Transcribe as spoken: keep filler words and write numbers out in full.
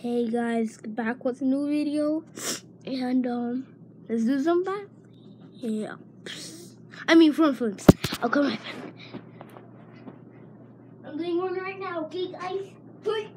Hey guys, back with a new video, and um, let's do some back. Yeah, I mean front flips. I'll come right back. I'm doing one right now, okay, guys?